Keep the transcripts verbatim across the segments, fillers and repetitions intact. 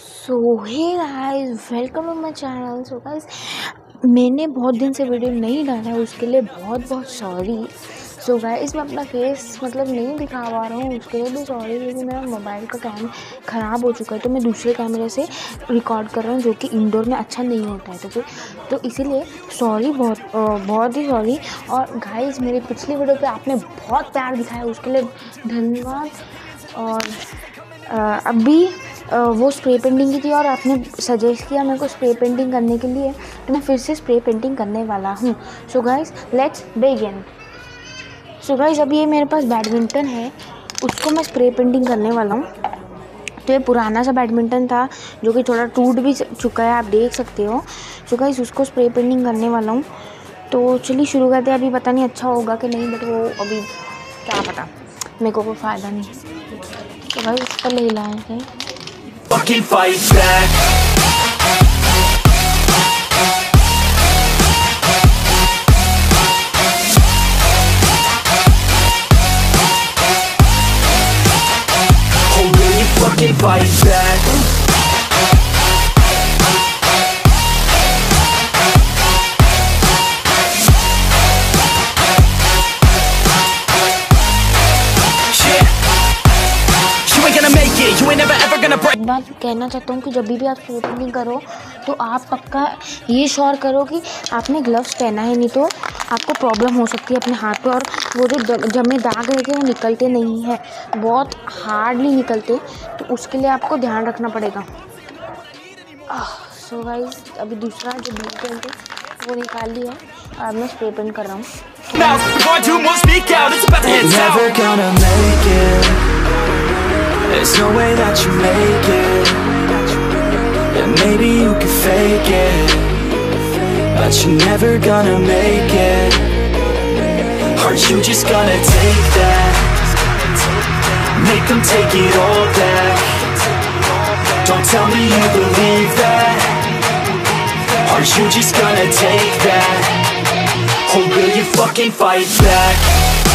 So hey guys, welcome to my channel. So guys, मैंने बहुत दिन से वीडियो नहीं डाला है, उसके लिए बहुत बहुत सॉरी। सो गाइस, मैं अपना फेस मतलब नहीं दिखा पा रहा हूँ, उसके लिए भी सॉरी, क्योंकि मेरा मोबाइल का कैम ख़राब हो चुका है। तो मैं दूसरे कैमरे से रिकॉर्ड कर रहा हूँ, जो कि इंडोर में अच्छा नहीं होता है। तो फिर तो इसीलिए सॉरी, बहुत बहुत ही सॉरी। और गाइस, मेरी पिछली वीडियो पे आपने बहुत प्यार दिखाया, उसके लिए धन्यवाद। और अभी वो स्प्रे पेंटिंग की थी और आपने सजेस्ट किया मेरे को स्प्रे पेंटिंग करने के लिए, तो मैं फिर से स्प्रे पेंटिंग करने वाला हूँ। So guys, let's begin. So guys, अभी ये मेरे पास बैडमिंटन है, उसको मैं स्प्रे पेंटिंग करने वाला हूँ। तो ये पुराना सा बैडमिंटन था जो कि थोड़ा टूट भी चुका है, आप देख सकते हो। सो गाइस, उसको स्प्रे पेंटिंग करने वाला हूँ। तो चलिए शुरू करते हैं। अभी पता नहीं अच्छा होगा कि नहीं, बट वो अभी क्या पता, मेरे को कोई फ़ायदा नहीं। तो गाइस, इस पर ले हिलाएँ थे। Fucking fight back. Oh, will you fucking fight back? एक बात कहना चाहता हूँ कि जब भी आप स्प्रे पेंटिंग करो तो आप पक्का ये श्योर करो कि आपने ग्लव्स पहना है, नहीं तो आपको प्रॉब्लम हो सकती है अपने हाथ पे। और वो जो जमे दाग रहते हैं वो निकलते नहीं हैं, बहुत हार्डली निकलते, तो उसके लिए आपको ध्यान रखना पड़ेगा। सो गाइस, अभी दूसरा जो ब्लू पेंट है वो निकाल लिया है और मैं स्प्रे पेंट कर रहा हूँ। There's no way that you make it. Yeah, maybe you can fake it, but you're never gonna make it. Are you just gonna take that? Make them take it all back. Don't tell me you believe that. Are you just gonna take that? Or will you fucking fight back?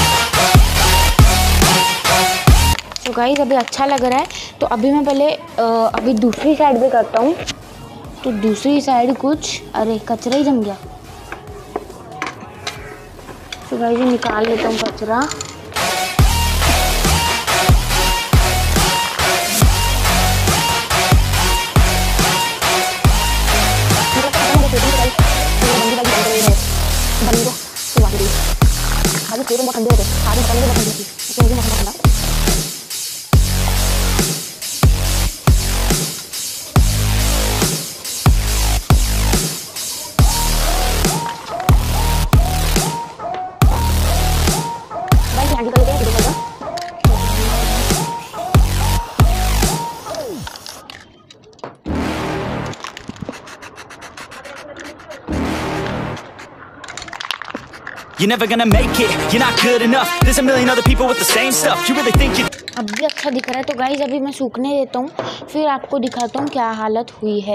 तो guys, अभी अच्छा लग रहा है, तो अभी मैं पहले आ, अभी दूसरी साइड पे करता हूँ। तो दूसरी साइड कुछ अरे कचरा ही जम गया। तो गाइस, ये निकाल लेता हूँ कचरा। You're never gonna make it, you're not good enough. There's a million other people with the same stuff. You really think you... अब भी अच्छा दिख रहा है। तो गाइस, अभी मैं सूखने देता हूँ, फिर आपको दिखाता हूँ क्या हालत हुई है।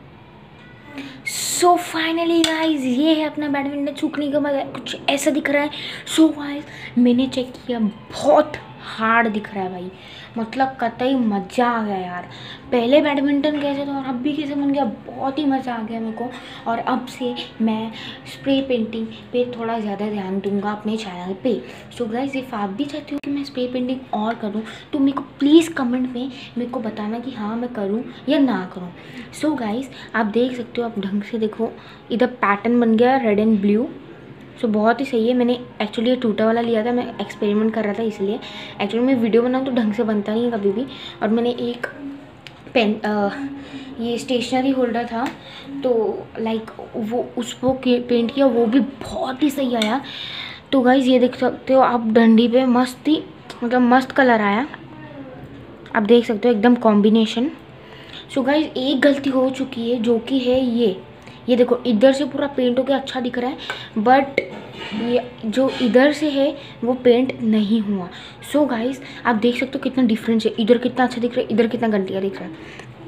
सो फाइनली गाइस, ये है अपना बैडमिंटन सूखने के बाद कुछ ऐसा दिख रहा है। सो so गाइस, मैंने चेक किया, बहुत हार्ड दिख रहा है भाई, मतलब कतई मज़ा आ गया यार। पहले बैडमिंटन कैसे था और अब भी कैसे बन गया, बहुत ही मज़ा आ गया मेरे को। और अब से मैं स्प्रे पेंटिंग पे थोड़ा ज़्यादा ध्यान दूंगा अपने चैनल पे। सो गाइस, इफ़ आप भी चाहते हो कि मैं स्प्रे पेंटिंग और करूं, तो मेरे को प्लीज़ कमेंट में मेरे को बताना कि हाँ मैं करूं या ना करूं। सो गाइस, आप देख सकते हो, आप ढंग से देखो, इधर पैटर्न बन गया red and blue. So so, बहुत ही सही है। मैंने एक्चुअली ये टूटा वाला लिया था, मैं एक्सपेरिमेंट कर रहा था, इसलिए एक्चुअली मैं वीडियो बनाऊँ तो ढंग से बनता नहीं है कभी भी। और मैंने एक पेन आ, ये स्टेशनरी होल्डर था, तो लाइक वो उसको पेंट किया, वो भी बहुत ही सही आया। तो गाइज़, ये देख सकते हो आप, डंडी पे मस्त ही मतलब मस्त कलर आया, आप देख सकते हो एकदम कॉम्बिनेशन। सो गाइज़, एक गलती हो चुकी है, जो कि है ये ये देखो, इधर से पूरा पेंट होकर अच्छा दिख रहा है, बट ये जो इधर से है वो पेंट नहीं हुआ। सो so गाइस, आप देख सकते हो कितना डिफरेंस है, इधर कितना अच्छा दिख रहा है, इधर कितना गंदिया दिख रहा है।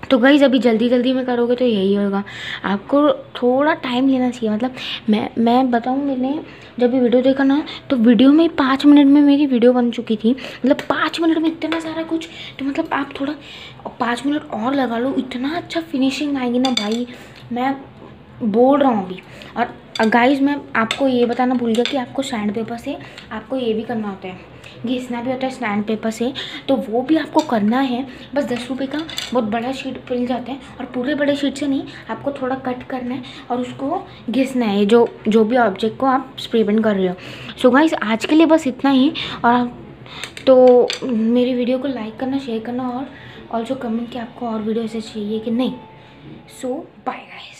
तो गाइस अभी जल्दी जल्दी में करोगे तो यही होगा, आपको थोड़ा टाइम लेना चाहिए। मतलब मैं मैं बताऊँ, मैंने जब ये वीडियो देखा ना तो वीडियो में पाँच मिनट में मेरी वीडियो बन चुकी थी। मतलब पाँच मिनट में इतना सारा कुछ, तो मतलब आप थोड़ा पाँच मिनट और लगा लो, इतना अच्छा फिनिशिंग आएगी ना भाई, मैं बोल रहा हूँ अभी। और गाइस मैं आपको ये बताना भूल गया कि आपको सैंड पेपर से आपको ये भी करना होता है, घिसना भी होता है सैंड पेपर से, तो वो भी आपको करना है। बस दस रुपये का बहुत बड़ा शीट मिल जाता है, और पूरे बड़े शीट से नहीं, आपको थोड़ा कट करना है और उसको घिसना है, जो जो भी ऑब्जेक्ट को आप स्प्रे पेंट कर रहे हो। सो गाइस आज के लिए बस इतना ही। और आप तो मेरी वीडियो को लाइक करना, शेयर करना, और ऑल्सो कमेंट कि आपको और वीडियो ऐसे चाहिए कि नहीं। So bye guys.